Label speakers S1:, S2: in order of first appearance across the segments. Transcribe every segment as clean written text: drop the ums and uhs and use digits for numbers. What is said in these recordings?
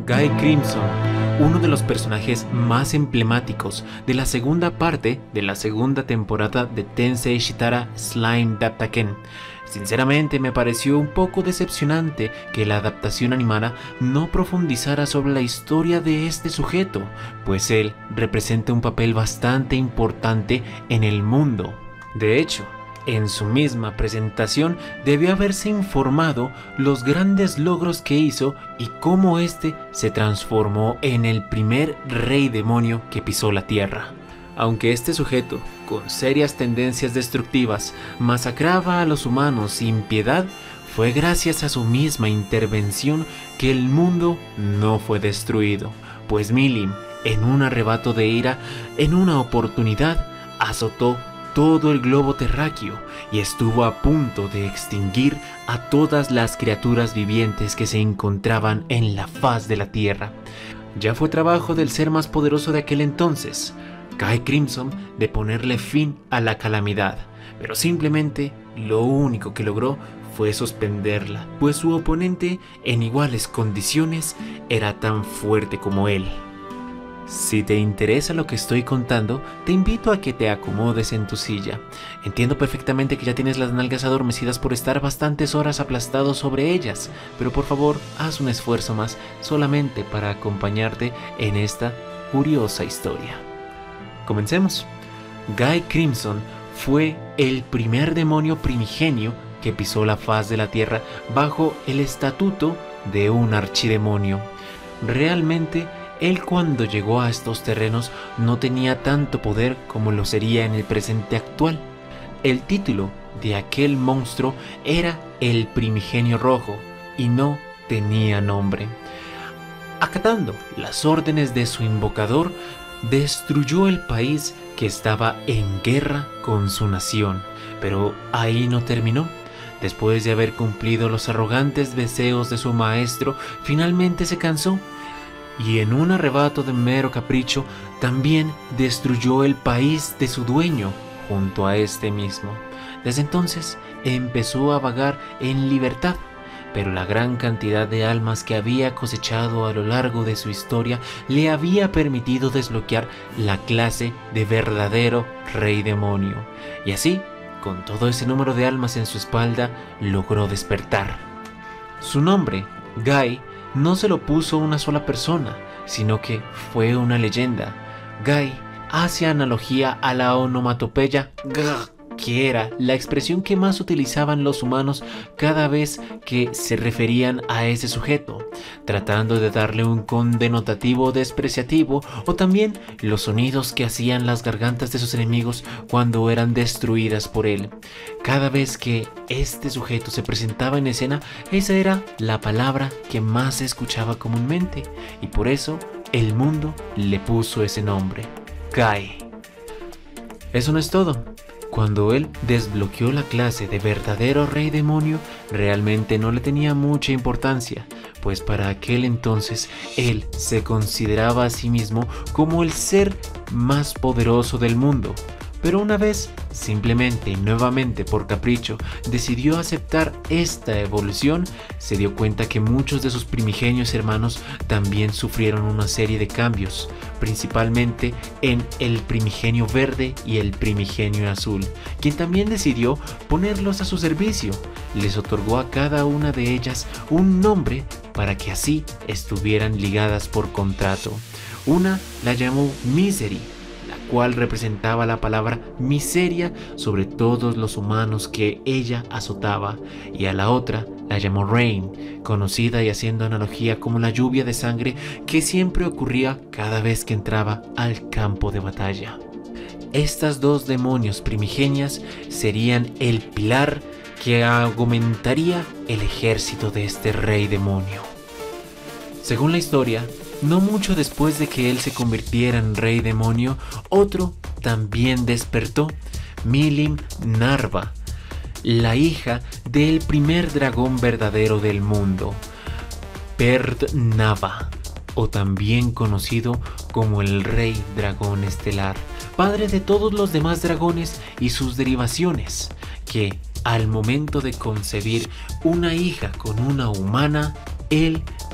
S1: Guy Crimson, uno de los personajes más emblemáticos de la segunda parte de la segunda temporada de Tensei Shitara Slime Dattaken. Sinceramente me pareció un poco decepcionante que la adaptación animada no profundizara sobre la historia de este sujeto, pues él representa un papel bastante importante en el mundo. De hecho, en su misma presentación debió haberse informado los grandes logros que hizo y cómo este se transformó en el primer rey demonio que pisó la tierra. Aunque este sujeto, con serias tendencias destructivas, masacraba a los humanos sin piedad, fue gracias a su misma intervención que el mundo no fue destruido, pues Milim, en un arrebato de ira, en una oportunidad, azotó todo el globo terráqueo y estuvo a punto de extinguir a todas las criaturas vivientes que se encontraban en la faz de la tierra. Ya fue trabajo del ser más poderoso de aquel entonces, Guy Crimson, de ponerle fin a la calamidad, pero simplemente lo único que logró fue suspenderla, pues su oponente en iguales condiciones era tan fuerte como él. Si te interesa lo que estoy contando, te invito a que te acomodes en tu silla. Entiendo perfectamente que ya tienes las nalgas adormecidas por estar bastantes horas aplastado sobre ellas, pero por favor, haz un esfuerzo más solamente para acompañarte en esta curiosa historia. Comencemos. Guy Crimson fue el primer demonio primigenio que pisó la faz de la tierra bajo el estatuto de un archidemonio. Realmente, él cuando llegó a estos terrenos no tenía tanto poder como lo sería en el presente actual. El título de aquel monstruo era el Primigenio Rojo y no tenía nombre. Acatando las órdenes de su invocador, destruyó el país que estaba en guerra con su nación. Pero ahí no terminó. Después de haber cumplido los arrogantes deseos de su maestro, finalmente se cansó y en un arrebato de mero capricho también destruyó el país de su dueño junto a este mismo. Desde entonces empezó a vagar en libertad, pero la gran cantidad de almas que había cosechado a lo largo de su historia le había permitido desbloquear la clase de verdadero rey demonio, y así, con todo ese número de almas en su espalda, logró despertar. Su nombre, Guy, no se lo puso una sola persona, sino que fue una leyenda. Guy hace analogía a la onomatopeya G, que era la expresión que más utilizaban los humanos cada vez que se referían a ese sujeto, tratando de darle un condenotativo despreciativo, o también los sonidos que hacían las gargantas de sus enemigos cuando eran destruidas por él. Cada vez que este sujeto se presentaba en escena, esa era la palabra que más se escuchaba comúnmente, y por eso el mundo le puso ese nombre, Guy. Eso no es todo. Cuando él desbloqueó la clase de verdadero rey demonio, realmente no le tenía mucha importancia, pues para aquel entonces él se consideraba a sí mismo como el ser más poderoso del mundo. Pero una vez, simplemente y nuevamente por capricho, decidió aceptar esta evolución, se dio cuenta que muchos de sus primigenios hermanos también sufrieron una serie de cambios, principalmente en el primigenio verde y el primigenio azul, quien también decidió ponerlos a su servicio. Les otorgó a cada una de ellas un nombre para que así estuvieran ligadas por contrato. Una la llamó Misery, cual representaba la palabra miseria sobre todos los humanos que ella azotaba, y a la otra la llamó Rain, conocida y haciendo analogía como la lluvia de sangre que siempre ocurría cada vez que entraba al campo de batalla. Estas dos demonios primigenias serían el pilar que augmentaría el ejército de este rey demonio. Según la historia, no mucho después de que él se convirtiera en rey demonio, otro también despertó, Milim Narva, la hija del primer dragón verdadero del mundo, Perd-Nava, o también conocido como el Rey Dragón Estelar, padre de todos los demás dragones y sus derivaciones, que al momento de concebir una hija con una humana, él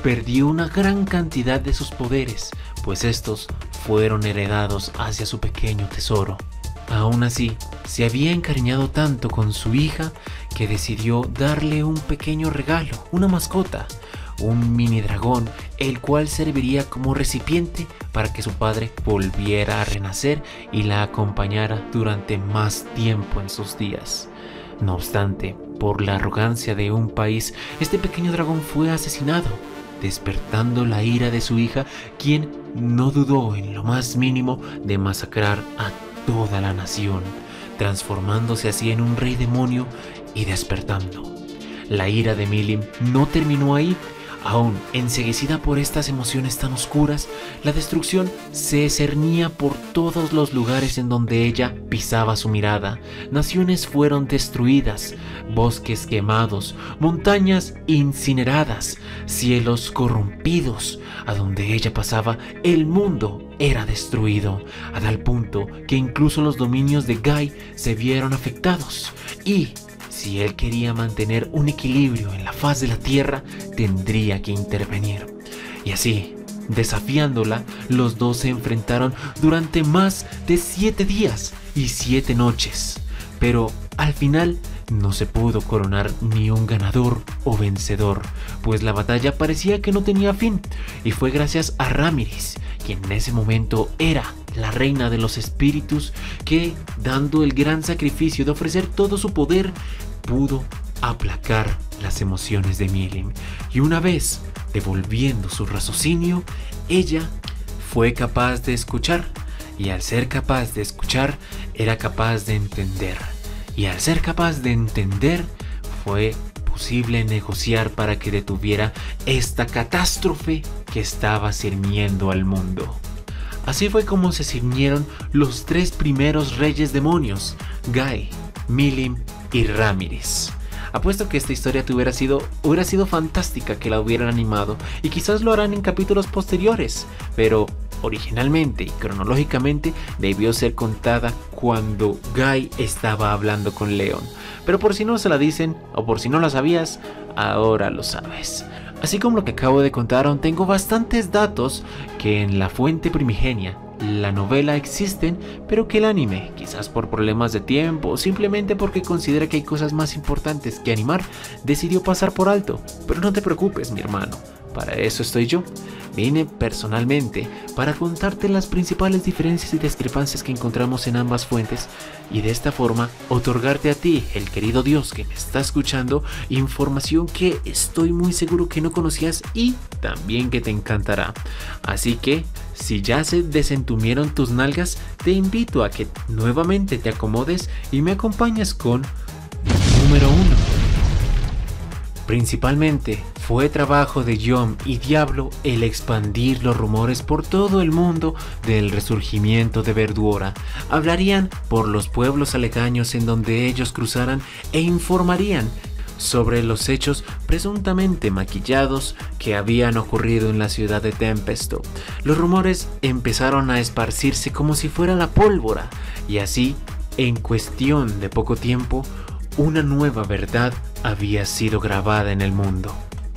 S1: perdió una gran cantidad de sus poderes, pues estos fueron heredados hacia su pequeño tesoro. Aún así, se había encariñado tanto con su hija que decidió darle un pequeño regalo, una mascota, un mini dragón, el cual serviría como recipiente para que su padre volviera a renacer y la acompañara durante más tiempo en sus días. No obstante, por la arrogancia de un país, este pequeño dragón fue asesinado, despertando la ira de su hija, quien no dudó en lo más mínimo de masacrar a toda la nación, transformándose así en un rey demonio y despertando. La ira de Milim no terminó ahí. Aún enceguecida por estas emociones tan oscuras, la destrucción se cernía por todos los lugares en donde ella pisaba su mirada. Naciones fueron destruidas, bosques quemados, montañas incineradas, cielos corrompidos. A donde ella pasaba, el mundo era destruido, a tal punto que incluso los dominios de Guy se vieron afectados. Y si él quería mantener un equilibrio en la faz de la tierra, tendría que intervenir. Y así, desafiándola, los dos se enfrentaron durante más de 7 días y 7 noches. Pero al final no se pudo coronar ni un ganador o vencedor, pues la batalla parecía que no tenía fin. Y fue gracias a Ramiris, quien en ese momento era la reina de los espíritus, que, dando el gran sacrificio de ofrecer todo su poder, pudo aplacar las emociones de Milim. Y una vez devolviendo su raciocinio, ella fue capaz de escuchar. Y al ser capaz de escuchar, era capaz de entender. Y al ser capaz de entender, fue posible negociar para que detuviera esta catástrofe que estaba ciñendo al mundo. Así fue como se ciñeron los 3 primeros reyes demonios, Guy, Milim y Ramiris. Apuesto que esta historia hubiera sido fantástica que la hubieran animado, y quizás lo harán en capítulos posteriores, pero originalmente y cronológicamente debió ser contada cuando Guy estaba hablando con Leon. Pero por si no se la dicen, o por si no la sabías, ahora lo sabes. Así como lo que acabo de contar, aún tengo bastantes datos que en la fuente primigenia, la novela, existen, pero que el anime, quizás por problemas de tiempo o simplemente porque considera que hay cosas más importantes que animar, decidió pasar por alto. Pero no te preocupes, mi hermano, para eso estoy yo. Vine personalmente para contarte las principales diferencias y discrepancias que encontramos en ambas fuentes, y de esta forma otorgarte a ti, el querido Dios que me está escuchando, información que estoy muy seguro que no conocías y también que te encantará. Así que, si ya se desentumieron tus nalgas, te invito a que nuevamente te acomodes y me acompañes con número 1. Principalmente fue trabajo de Yom y Diablo el expandir los rumores por todo el mundo del resurgimiento de Verduora. Hablarían por los pueblos aledaños en donde ellos cruzaran e informarían sobre los hechos presuntamente maquillados que habían ocurrido en la ciudad de Tempesto. Los rumores empezaron a esparcirse como si fuera la pólvora, y así, en cuestión de poco tiempo, una nueva verdad había sido grabada en el mundo.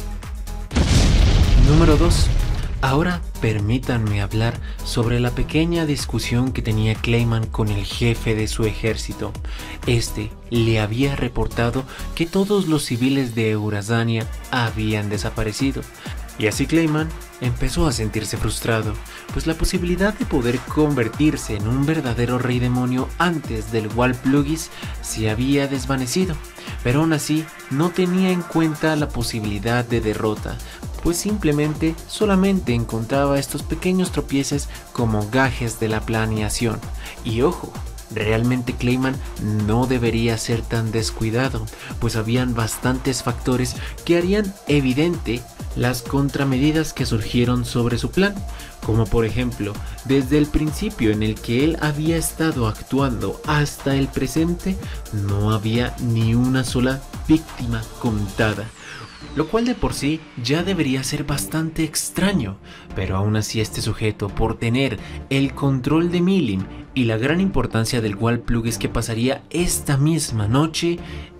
S1: Número 2. Ahora permítanme hablar sobre la pequeña discusión que tenía Clayman con el jefe de su ejército. Este le había reportado que todos los civiles de Eurasania habían desaparecido. Y así Clayman empezó a sentirse frustrado, pues la posibilidad de poder convertirse en un verdadero rey demonio antes del Walpurgis se había desvanecido, pero aún así no tenía en cuenta la posibilidad de derrota, pues solamente encontraba estos pequeños tropiezos como gajes de la planeación. Y ojo, realmente Clayman no debería ser tan descuidado, pues habían bastantes factores que harían evidente las contramedidas que surgieron sobre su plan, como por ejemplo, desde el principio en el que él había estado actuando hasta el presente, no había ni una sola víctima contada, lo cual de por sí ya debería ser bastante extraño, pero aún así este sujeto, por tener el control de Milim y la gran importancia del Walpurgis que pasaría esta misma noche,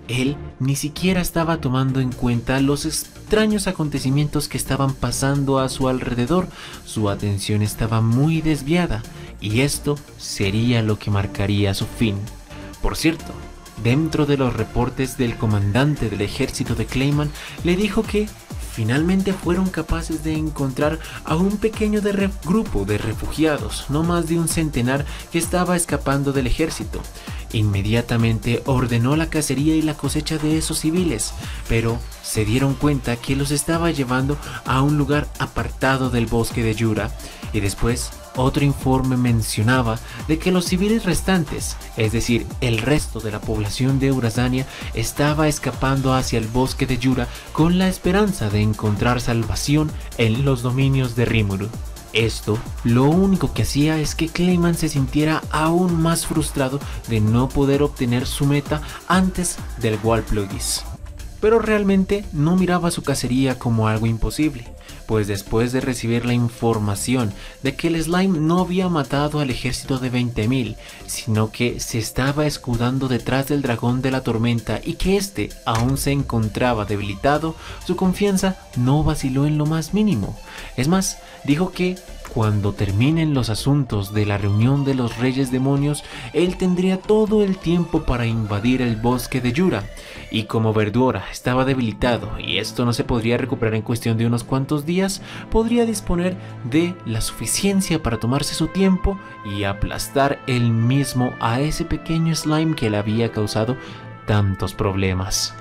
S1: Él ni siquiera estaba tomando en cuenta los extraños acontecimientos que estaban pasando a su alrededor. Su atención estaba muy desviada y esto sería lo que marcaría su fin. Por cierto, dentro de los reportes del comandante del ejército de Clayman, le dijo que finalmente fueron capaces de encontrar a un pequeño grupo de refugiados, no más de un centenar, que estaba escapando del ejército. Inmediatamente ordenó la cacería y la cosecha de esos civiles, pero se dieron cuenta que los estaba llevando a un lugar apartado del bosque de Yura, y después otro informe mencionaba de que los civiles restantes, es decir, el resto de la población de Eurasania, estaba escapando hacia el bosque de Yura con la esperanza de encontrar salvación en los dominios de Rimuru. Esto lo único que hacía es que Clayman se sintiera aún más frustrado de no poder obtener su meta antes del Walpurgis. Pero realmente no miraba su cacería como algo imposible, pues después de recibir la información de que el Slime no había matado al ejército de 20.000, sino que se estaba escudando detrás del dragón de la tormenta y que éste aún se encontraba debilitado, su confianza no vaciló en lo más mínimo. Es más, dijo que cuando terminen los asuntos de la reunión de los reyes demonios, él tendría todo el tiempo para invadir el bosque de Yura. Y como Verdura estaba debilitado y esto no se podría recuperar en cuestión de unos cuantos días, podría disponer de la suficiencia para tomarse su tiempo y aplastar él mismo a ese pequeño slime que le había causado tantos problemas.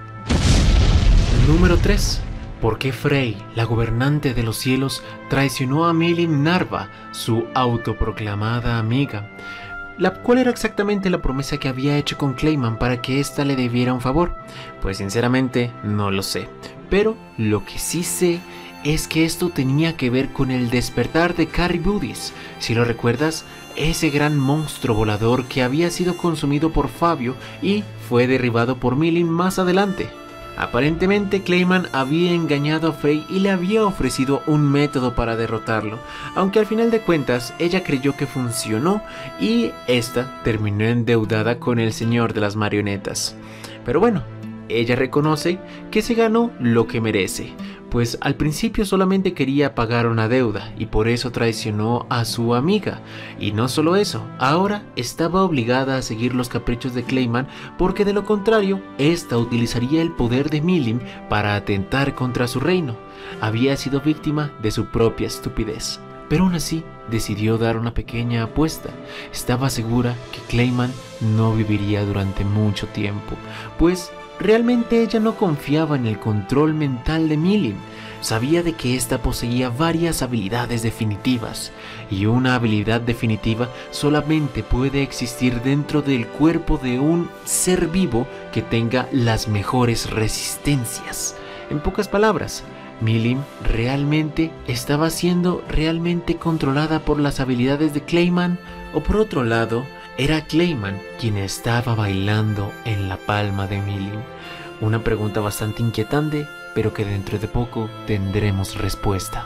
S1: Número 3. ¿Por qué Frey, la gobernante de los cielos, traicionó a Milin Narva, su autoproclamada amiga? ¿Cuál era exactamente la promesa que había hecho con Clayman para que ésta le debiera un favor? Pues sinceramente no lo sé, pero lo que sí sé es que esto tenía que ver con el despertar de Caribudis. Si lo recuerdas, ese gran monstruo volador que había sido consumido por Fabio y fue derribado por Milin más adelante. Aparentemente Clayman había engañado a Frey y le había ofrecido un método para derrotarlo, aunque al final de cuentas ella creyó que funcionó y esta terminó endeudada con el señor de las marionetas. Pero bueno, ella reconoce que se ganó lo que merece, pues al principio solamente quería pagar una deuda y por eso traicionó a su amiga. Y no solo eso, ahora estaba obligada a seguir los caprichos de Clayman, porque de lo contrario, esta utilizaría el poder de Milin para atentar contra su reino. Había sido víctima de su propia estupidez, pero aún así decidió dar una pequeña apuesta. Estaba segura que Clayman no viviría durante mucho tiempo, pues realmente ella no confiaba en el control mental de Milin. Sabía de que ésta poseía varias habilidades definitivas, y una habilidad definitiva solamente puede existir dentro del cuerpo de un ser vivo que tenga las mejores resistencias. En pocas palabras, Milin realmente estaba siendo realmente controlada por las habilidades de Clayman, o por otro lado, era Clayman quien estaba bailando en la palma de Milin. Una pregunta bastante inquietante, pero que dentro de poco tendremos respuesta.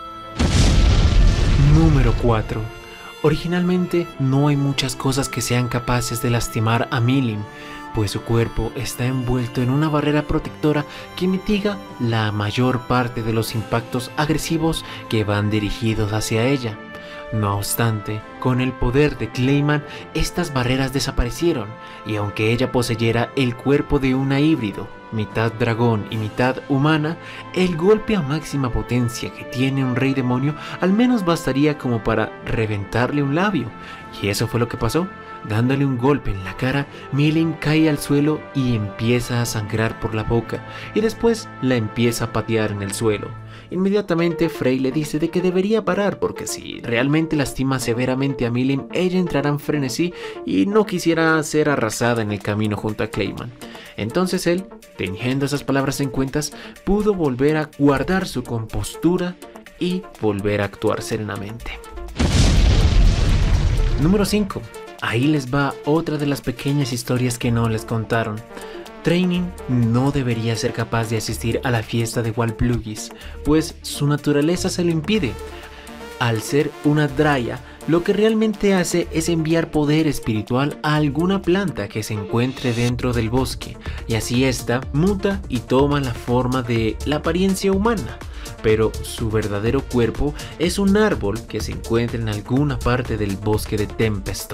S1: Número 4. Originalmente no hay muchas cosas que sean capaces de lastimar a Milin, pues su cuerpo está envuelto en una barrera protectora que mitiga la mayor parte de los impactos agresivos que van dirigidos hacia ella. No obstante, con el poder de Clayman, estas barreras desaparecieron, y aunque ella poseyera el cuerpo de una híbrido, mitad dragón y mitad humana, el golpe a máxima potencia que tiene un rey demonio al menos bastaría como para reventarle un labio. Y eso fue lo que pasó. Dándole un golpe en la cara, Milin cae al suelo y empieza a sangrar por la boca, y después la empieza a patear en el suelo. Inmediatamente Frey le dice de que debería parar, porque si realmente lastima severamente a Milin, ella entrará en frenesí y no quisiera ser arrasada en el camino junto a Clayman. Entonces él, teniendo esas palabras en cuentas, pudo volver a guardar su compostura y volver a actuar serenamente. Número 5. Ahí les va otra de las pequeñas historias que no les contaron. Training no debería ser capaz de asistir a la fiesta de Walpurgis, pues su naturaleza se lo impide. Al ser una Draya, lo que realmente hace es enviar poder espiritual a alguna planta que se encuentre dentro del bosque, y así ésta muta y toma la forma de la apariencia humana. Pero su verdadero cuerpo es un árbol que se encuentra en alguna parte del bosque de Tempesto.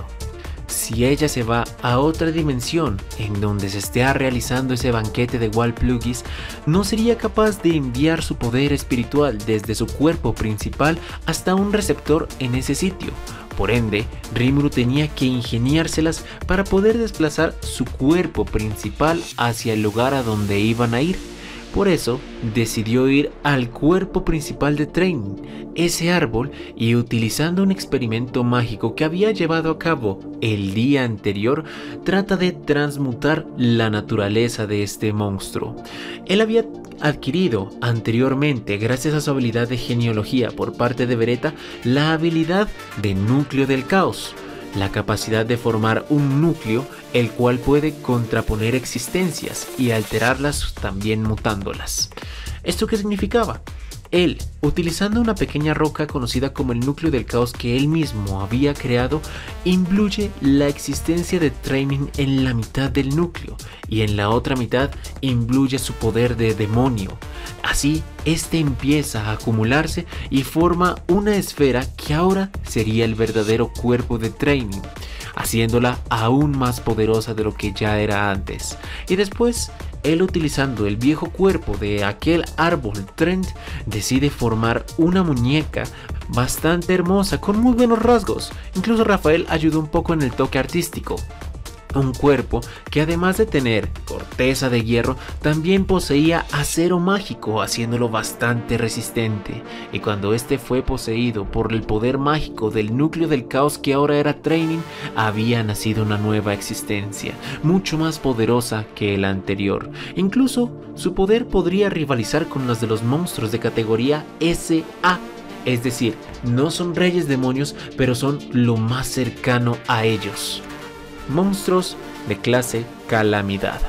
S1: Si ella se va a otra dimensión en donde se esté realizando ese banquete de Walpurgis, no sería capaz de enviar su poder espiritual desde su cuerpo principal hasta un receptor en ese sitio. Por ende, Rimuru tenía que ingeniárselas para poder desplazar su cuerpo principal hacia el lugar a donde iban a ir. Por eso, decidió ir al cuerpo principal de Training, ese árbol, y utilizando un experimento mágico que había llevado a cabo el día anterior, trata de transmutar la naturaleza de este monstruo. Él había adquirido anteriormente, gracias a su habilidad de genealogía por parte de Beretta, la habilidad de núcleo del caos, la capacidad de formar un núcleo el cual puede contraponer existencias y alterarlas también mutándolas. ¿Esto qué significaba? Él, utilizando una pequeña roca conocida como el núcleo del caos que él mismo había creado, imbuye la existencia de Training en la mitad del núcleo y en la otra mitad imbuye su poder de demonio. Así, este empieza a acumularse y forma una esfera que ahora sería el verdadero cuerpo de Training, haciéndola aún más poderosa de lo que ya era antes. Y después, él, utilizando el viejo cuerpo de aquel árbol Trent, decide formar una muñeca bastante hermosa con muy buenos rasgos. Incluso Rafael ayudó un poco en el toque artístico. Un cuerpo que, además de tener corteza de hierro, también poseía acero mágico, haciéndolo bastante resistente. Y cuando este fue poseído por el poder mágico del núcleo del caos que ahora era Training, había nacido una nueva existencia, mucho más poderosa que la anterior. Incluso su poder podría rivalizar con las de los monstruos de categoría SA. Es decir, no son reyes demonios, pero son lo más cercano a ellos. Monstruos de clase Calamidad.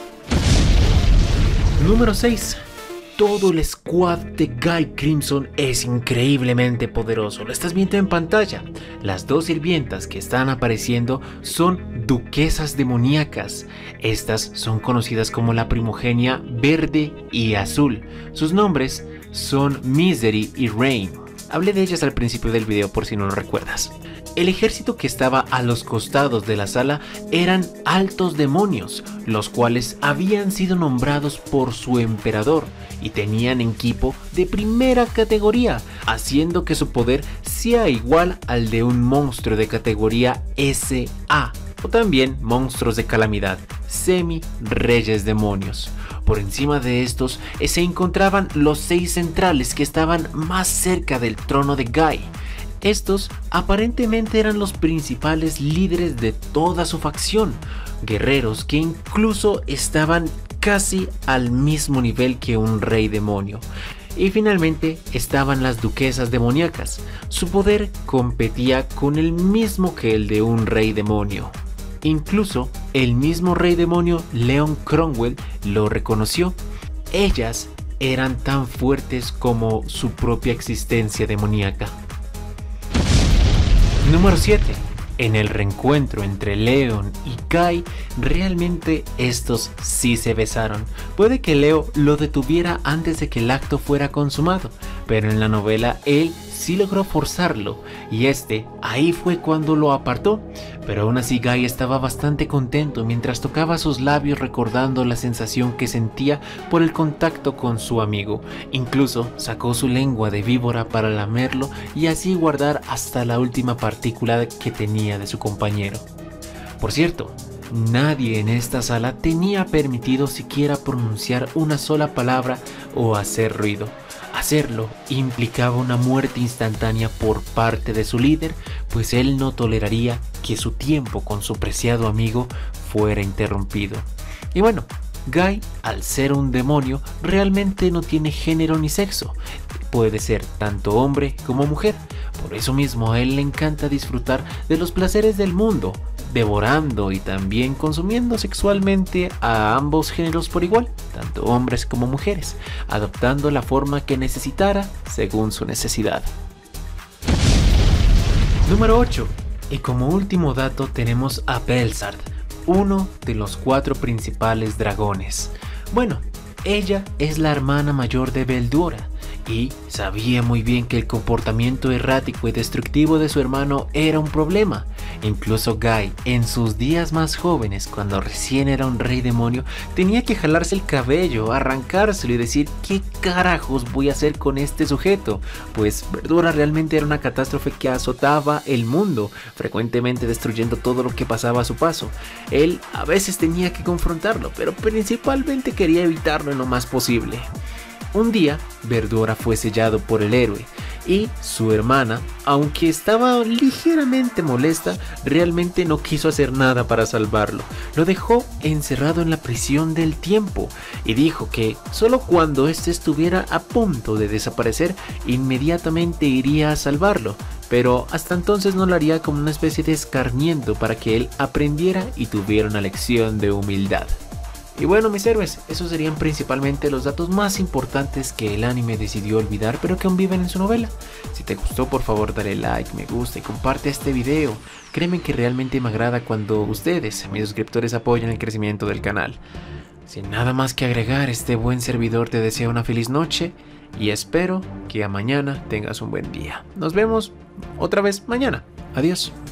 S1: Número 6. Todo el squad de Guy Crimson es increíblemente poderoso. Lo estás viendo en pantalla. Las dos sirvientas que están apareciendo son duquesas demoníacas. Estas son conocidas como la primogenia verde y azul. Sus nombres son Misery y Rain. Hablé de ellas al principio del video por si no lo recuerdas. El ejército que estaba a los costados de la sala eran altos demonios, los cuales habían sido nombrados por su emperador y tenían equipo de primera categoría, haciendo que su poder sea igual al de un monstruo de categoría SA, o también monstruos de calamidad, semi-reyes demonios. Por encima de estos se encontraban los 6 centrales que estaban más cerca del trono de Guy. Estos aparentemente eran los principales líderes de toda su facción, guerreros que incluso estaban casi al mismo nivel que un rey demonio. Y finalmente estaban las duquesas demoníacas. Su poder competía con el mismo que el de un rey demonio. Incluso el mismo rey demonio Leon Cromwell lo reconoció. Ellas eran tan fuertes como su propia existencia demoníaca. Número 7. En el reencuentro entre Leon y Guy, realmente estos sí se besaron. Puede que Leo lo detuviera antes de que el acto fuera consumado, pero en la novela él sí logró forzarlo y ahí fue cuando lo apartó. Pero aún así Guy estaba bastante contento mientras tocaba sus labios, recordando la sensación que sentía por el contacto con su amigo. Incluso sacó su lengua de víbora para lamerlo y así guardar hasta la última partícula que tenía de su compañero. Por cierto, nadie en esta sala tenía permitido siquiera pronunciar una sola palabra o hacer ruido. Hacerlo implicaba una muerte instantánea por parte de su líder, pues él no toleraría que su tiempo con su preciado amigo fuera interrumpido. Y bueno, Guy, al ser un demonio, realmente no tiene género ni sexo. Puede ser tanto hombre como mujer. Por eso mismo a él le encanta disfrutar de los placeres del mundo, devorando y también consumiendo sexualmente a ambos géneros por igual, tanto hombres como mujeres, adoptando la forma que necesitara según su necesidad. Número 8. Y como último dato tenemos a Belsard, uno de los 4 principales dragones. Bueno, ella es la hermana mayor de Veldora y sabía muy bien que el comportamiento errático y destructivo de su hermano era un problema. Incluso Guy, en sus días más jóvenes, cuando recién era un rey demonio, tenía que jalarse el cabello, arrancárselo y decir ¿qué carajos voy a hacer con este sujeto? Pues Verdura realmente era una catástrofe que azotaba el mundo, frecuentemente destruyendo todo lo que pasaba a su paso. Él a veces tenía que confrontarlo, pero principalmente quería evitarlo en lo más posible. Un día, Verdura fue sellado por el héroe y su hermana, aunque estaba ligeramente molesta, realmente no quiso hacer nada para salvarlo. Lo dejó encerrado en la prisión del tiempo y dijo que solo cuando éste estuviera a punto de desaparecer, inmediatamente iría a salvarlo. Pero hasta entonces no lo haría como una especie de escarmiento para que él aprendiera y tuviera una lección de humildad. Y bueno, mis héroes, esos serían principalmente los datos más importantes que el anime decidió olvidar, pero que aún viven en su novela. Si te gustó, por favor dale like, me gusta y comparte este video. Créeme que realmente me agrada cuando ustedes, mis suscriptores, apoyan el crecimiento del canal. Sin nada más que agregar, este buen servidor te desea una feliz noche y espero que a mañana tengas un buen día. Nos vemos otra vez mañana. Adiós.